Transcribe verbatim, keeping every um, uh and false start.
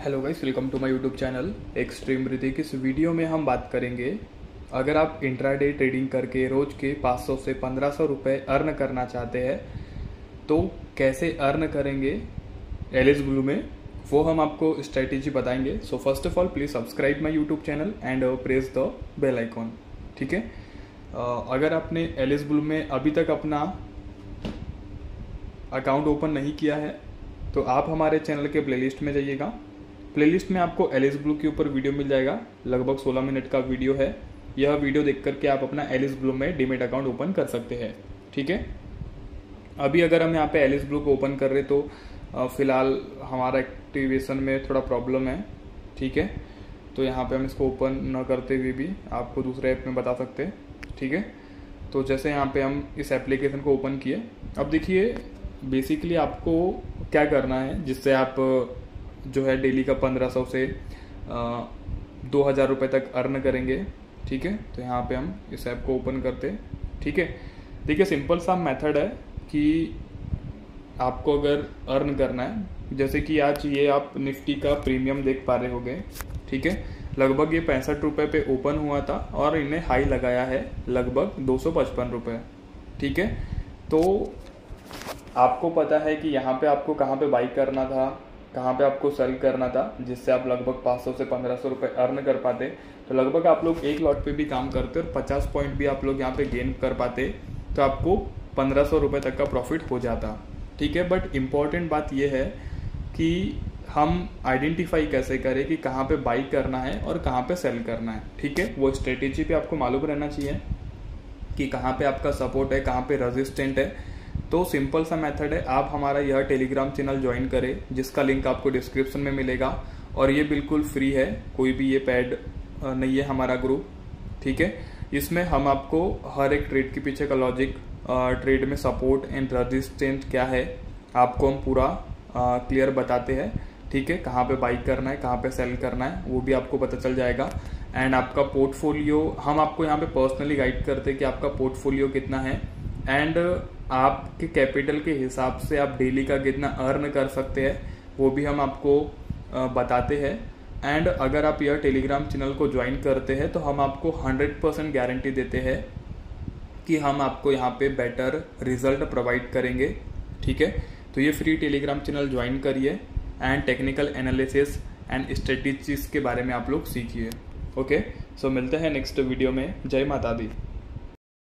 Hello guys, welcome to my YouTube channel extreme Hrithik. इस वीडियो में हम बात करेंगे, अगर आप इंट्राडे ट्रेडिंग करके रोज के पाँच सौ से पंद्रह सौ रुपये अर्न करना चाहते हैं तो कैसे अर्न करेंगे एलिस ब्लू में, वो हम आपको स्ट्रेटेजी बताएंगे। So first of all please subscribe my YouTube channel and press the bell icon. ठीक है, अगर आपने एलिस ब्लू में अभी तक अपना अकाउंट ओपन नहीं किया है तो आप हमारे चैनल के प्लेलिस्ट में जाइएगा। प्लेलिस्ट में आपको एलिस ब्लू के ऊपर वीडियो मिल जाएगा, लगभग सोलह मिनट का वीडियो है। यह वीडियो देख करके आप अपना एलिस ब्लू में डीमेट अकाउंट ओपन कर सकते हैं। ठीक है, अभी अगर हम यहाँ पे एलिस ब्लू को ओपन कर रहे तो फिलहाल हमारा एक्टिवेशन में थोड़ा प्रॉब्लम है। ठीक है, तो यहाँ पे हम इसको ओपन न करते हुए भी आपको दूसरे ऐप में बता सकते हैं। ठीक है, तो जैसे यहाँ पे हम इस एप्लीकेशन को ओपन किए, अब देखिए बेसिकली आपको क्या करना है जिससे आप जो है डेली का पंद्रह सौ से दो हज़ार रुपये तक अर्न करेंगे। ठीक है, तो यहाँ पे हम इस ऐप को ओपन करते हैं। ठीक है, देखिए सिंपल सा मेथड है कि आपको अगर अर्न करना है, जैसे कि आज ये आप निफ्टी का प्रीमियम देख पा रहे होंगे। ठीक है, लगभग ये पैंसठ रुपये पे ओपन हुआ था और इन्हें हाई लगाया है लगभग दो सौ पचपन रुपये। ठीक है, तो आपको पता है कि यहाँ पे आपको कहाँ पे बाई करना था, कहाँ पे आपको सेल करना था, जिससे आप लगभग पाँच सौ से पंद्रह सौ रुपये अर्न कर पाते। तो लगभग आप लोग एक लॉट पे भी काम करते और पचास पॉइंट भी आप लोग यहाँ पे गेन कर पाते तो आपको पंद्रह सौ रुपये तक का प्रॉफिट हो जाता। ठीक है, बट इम्पॉर्टेंट बात यह है कि हम आइडेंटिफाई कैसे करें कि कहाँ पे बाई करना है और कहाँ पे सेल करना है। ठीक है, वो स्ट्रेटेजी पे आपको मालूम रहना चाहिए कि कहाँ पे आपका सपोर्ट है, कहाँ पे रेजिस्टेंट है। तो सिंपल सा मेथड है, आप हमारा यह टेलीग्राम चैनल ज्वाइन करें जिसका लिंक आपको डिस्क्रिप्शन में मिलेगा और ये बिल्कुल फ्री है, कोई भी ये पैड नहीं है हमारा ग्रुप। ठीक है, इसमें हम आपको हर एक ट्रेड के पीछे का लॉजिक, ट्रेड में सपोर्ट एंड रेजिस्टेंस क्या है आपको हम पूरा क्लियर बताते हैं। ठीक है, कहाँ पे बाई करना है, कहाँ पे सेल करना है, वो भी आपको पता चल जाएगा। एंड आपका पोर्टफोलियो हम आपको यहाँ पे पर्सनली गाइड करते हैं कि आपका पोर्टफोलियो कितना है एंड आपके कैपिटल के हिसाब से आप डेली का कितना अर्न कर सकते हैं, वो भी हम आपको बताते हैं। एंड अगर आप यह टेलीग्राम चैनल को ज्वाइन करते हैं तो हम आपको हंड्रेड परसेंट गारंटी देते हैं कि हम आपको यहाँ पे बेटर रिजल्ट प्रोवाइड करेंगे। ठीक है, तो ये फ्री टेलीग्राम चैनल ज्वाइन करिए and technical analysis and strategies के बारे में आप लोग सीखिए। ओके, सो मिलते हैं नेक्स्ट वीडियो में। जय माता दी।